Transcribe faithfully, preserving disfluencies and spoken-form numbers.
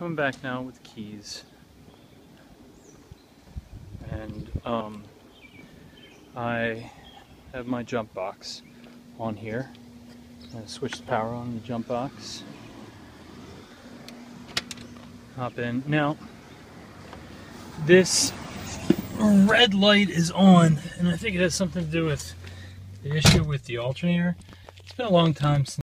coming back now with keys. And um, I have my jump box on here. I'm going to switch the power on the jump box. Hop in. Now, this red light is on, and I think it has something to do with the issue with the alternator. It's been a long time since